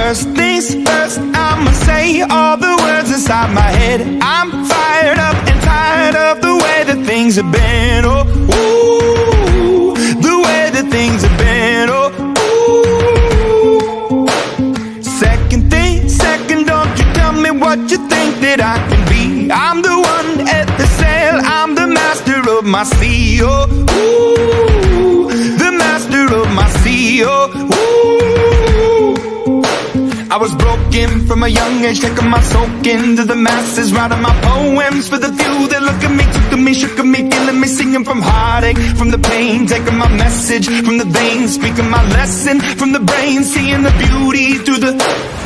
First things first, I'ma say all the words inside my head. I'm fired up and tired of the way that things have been. Oh, ooh, the way that things have been. Oh, ooh. Second thing, second, don't you tell me what you think that I can be. I'm the one at the sail, I'm the master of my sea. Oh, ooh, the master of my sea. Oh, ooh. I was broken from a young age, taking my soak into the masses, writing my poems for the few that look at me, took at me, shook at me, feeling me, singing from heartache, from the pain, taking my message from the veins, speaking my lesson from the brain, seeing the beauty through the